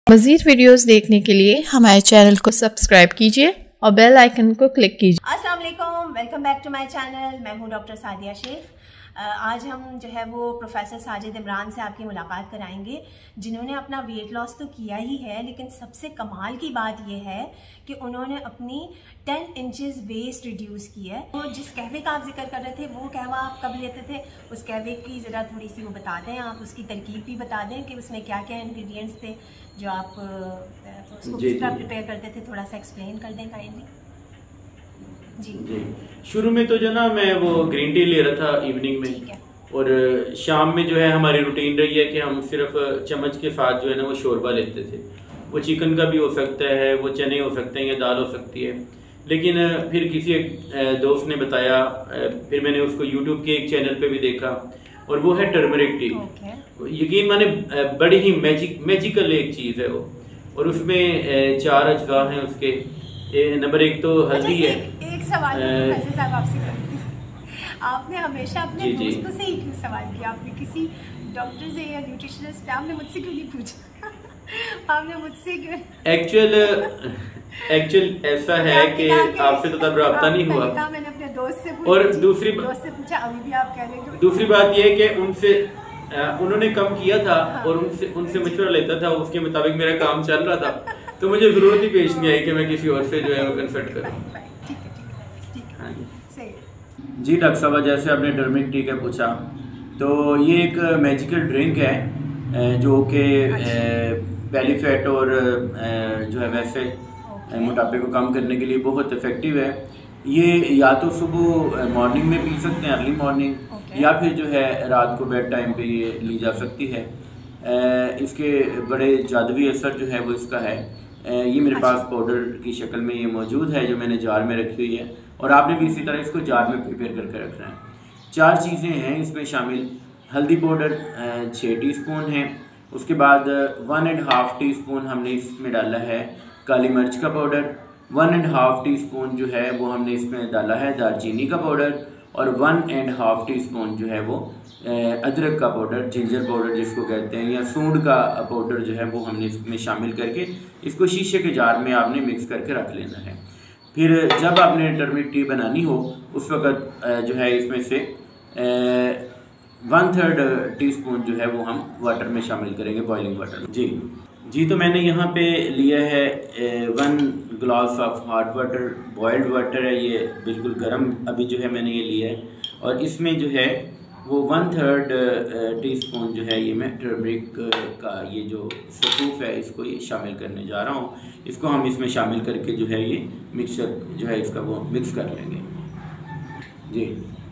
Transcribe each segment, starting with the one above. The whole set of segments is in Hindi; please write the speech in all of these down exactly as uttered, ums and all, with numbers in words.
मज़ीद वीडियोस देखने के लिए हमारे चैनल को सब्सक्राइब कीजिए और बेल आइकन को क्लिक कीजिए। अस्सलाम वालेकुम, welcome back to my channel. मैं हूं डॉक्टर सादिया शेख। आज हम जो है वो प्रोफेसर साजिद इमरान से आपकी मुलाकात कराएंगे, जिन्होंने अपना वेट लॉस तो किया ही है, लेकिन सबसे कमाल की बात यह है कि उन्होंने अपनी टेन इंचेस वेस्ट रिड्यूस की है। तो जिस कहवे का आप जिक्र कर रहे थे, वो कहवा आप कब लेते थे? उस कहवे की ज़रा थोड़ी सी वो बता दें, आप उसकी तरकीब भी बता दें कि उसमें क्या क्या इंग्रेडिएंट्स थे जो आप उसको किस तरह प्रिपेयर करते थे, थोड़ा सा एक्सप्लेन कर दें काइंडली। जी जी शुरू में तो जो ना मैं वो ग्रीन टी ले रहा था इवनिंग में, और शाम में जो है हमारी रूटीन रही है कि हम सिर्फ चम्मच के साथ जो है ना वो शोरबा लेते थे। वो चिकन का भी हो सकता है, वो चने हो सकते हैं या दाल हो सकती है। लेकिन फिर किसी एक दोस्त ने बताया, फिर मैंने उसको यूट्यूब के एक चैनल पे भी देखा, और वो है टर्मरिक टी। यकीन माने बड़ी ही मैजिक मैजिकल एक चीज़ है वो, और उसमें चार अज्जा हैं उसके। नंबर एक तो हल्दी है। एक सवाल साहब आपसे करती हूँ, आपने हमेशा अपने दोस्तों से ही क्यों सवाल किया? आपने किसी डॉक्टर से या न्यूट्रिशनिस्ट, आपने मुझसे क्यों नहीं पूछा? आपने मुझसे क्यों? एक्चुअल एक्चुअल ऐसा है कि आपसे तो तब रब्ता नहीं हुआ। मैंने अपने दोस्त से और दूसरी दोस्त से पूछा, अभी भी आप कह रहे हैं। दूसरी बात यह है कि उनसे उन्होंने कम किया था, और उनसे उनसे मशवरा लेता था, उसके मुताबिक मेरा काम चल रहा था, तो मुझे जरूरत ही पेश नहीं आई कि मैं किसी और से जो है वो कंसल्ट करूं। हाँ जी जी डॉक्टर साहब, जैसे आपने टर्मरिक टी का पूछा, तो ये एक मैजिकल ड्रिंक है जो कि बेली फैट और जो है वैसे मोटापे को कम करने के लिए बहुत इफ़ेक्टिव है। ये या तो सुबह मॉर्निंग में पी सकते हैं, अर्ली मॉर्निंग, या फिर जो है रात को बेड टाइम पे ये ली जा सकती है। इसके बड़े जादुई असर जो है वो इसका है। ये मेरे पास पाउडर की शक्ल में ये मौजूद है, जो मैंने जार में रखी हुई है, और आपने भी इसी तरह इसको जार में प्रिपेयर करके रखना है। चार चीज़ें हैं इसमें शामिल। हल्दी पाउडर छः टीस्पून है, उसके बाद one and half teaspoon हमने इसमें डाला है काली मिर्च का powder, one and half teaspoon जो है वो हमने इसमें डाला है दालचीनी का पाउडर, और one and half teaspoon जो है वो अदरक का पाउडर, जिंजर पाउडर जिसको कहते हैं, या सूंड का पाउडर जो है वो हमने इसमें शामिल करके इसको शीशे के जार में आपने मिक्स करके रख लेना है। फिर जब आपने टर्मरिक टी बनानी हो उस वक़्त जो है इसमें से वन थर्ड टी स्पून जो है वो हम वाटर में शामिल करेंगे, बॉइलिंग वाटर में। जी जी तो मैंने यहाँ पे लिया है one glass of hot water, boiled water है ये, बिल्कुल गर्म अभी जो है मैंने ये लिया है, और इसमें जो है वो वन थर्ड टी स्पून जो है ये मैं टर्मरिक का ये जो सफ़ूफ है इसको ये शामिल करने जा रहा हूँ। इसको हम इसमें शामिल करके जो है ये मिक्सर जो है इसका वो मिक्स कर लेंगे। जी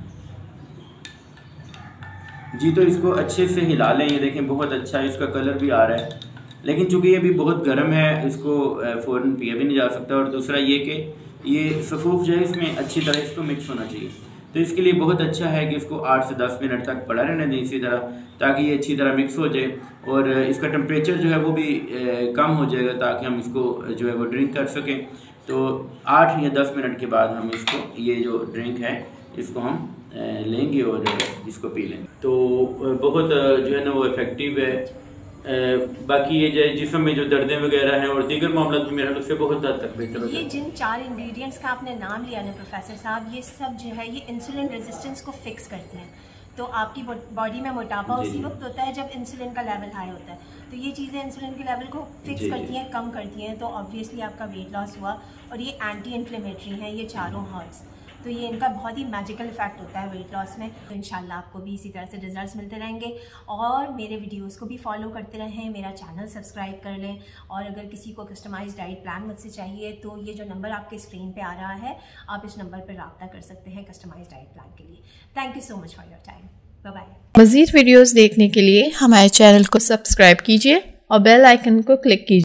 जी तो इसको अच्छे से हिला लें। ये देखें बहुत अच्छा इसका कलर भी आ रहा है, लेकिन चूँकि ये भी बहुत गर्म है, इसको फ़ौरन पिया भी नहीं जा सकता। और दूसरा ये कि ये सफ़ूफ जो है इसमें अच्छी तरह इसको मिक्स होना चाहिए, तो इसके लिए बहुत अच्छा है कि इसको आठ से दस मिनट तक पड़ा रहने दें इसी तरह, ताकि ये अच्छी तरह मिक्स हो जाए, और इसका टेम्परेचर जो है वो भी ए, कम हो जाएगा, ताकि हम इसको जो है वो ड्रिंक कर सकें। तो आठ या दस मिनट के बाद हम इसको ये जो ड्रिंक है इसको हम ए, लेंगे और इसको पी लेंगे। तो बहुत जो है ना वो इफ़ेक्टिव है। आ, बाकी ये जो जिस्म में जो दर्दें वगैरह हैं और दीगर मामला भी मेरा उससे बहुत हद तक बेहतर होता है। ये जिन चार इंग्रेडिएंट्स का आपने नाम लिया ना प्रोफेसर साहब, ये सब जो है ये इंसुलिन रेजिस्टेंस को फिक्स करती हैं। तो आपकी बॉडी में मोटापा उसी वक्त होता है जब इंसुलिन का लेवल हाई होता है, तो ये चीज़ें इंसुलिन के लेवल को फिक्स करती हैं, कम करती हैं, तो ऑब्वियसली आपका वेट लॉस हुआ। और ये एंटी इन्फ्लेमेटरी हैं ये चारों हर्ब्स, तो ये इनका बहुत ही मैजिकल इफेक्ट होता है वेट लॉस में। तो इंशाल्लाह आपको भी इसी तरह से रिजल्ट्स मिलते रहेंगे, और मेरे वीडियोस को भी फॉलो करते रहें, मेरा चैनल सब्सक्राइब कर लें, और अगर किसी को कस्टमाइज्ड डाइट प्लान मुझसे चाहिए तो ये जो नंबर आपके स्क्रीन पे आ रहा है, आप इस नंबर पर रब्ता कर सकते हैं कस्टमाइज्ड डाइट प्लान के लिए। Thank you so much for your time, bye bye. मज़ीद वीडियोस देखने के लिए हमारे चैनल को सब्सक्राइब कीजिए और बेल आइकन को क्लिक कीजिए।